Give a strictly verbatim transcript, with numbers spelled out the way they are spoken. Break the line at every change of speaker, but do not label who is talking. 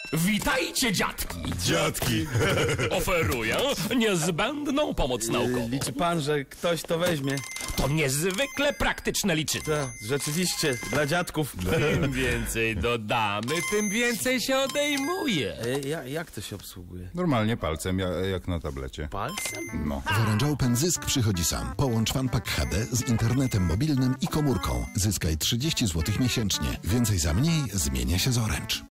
Witajcie, dziadki!
Dziadki.
Oferuję niezbędną pomoc naukową.
Liczy pan, że ktoś to weźmie?
To niezwykle praktyczne liczydło.
Tak, rzeczywiście, dla dziadków.
Im więcej dodamy, tym więcej się odejmuje.
E, ja, jak to się obsługuje?
Normalnie palcem, ja- jak na tablecie.
Palcem?
No.
W Orange Open zysk przychodzi sam. Połącz FunPack H D z internetem mobilnym i komórką. Zyskaj trzydzieści złotych miesięcznie. Więcej za mniej zmienia się z Orange.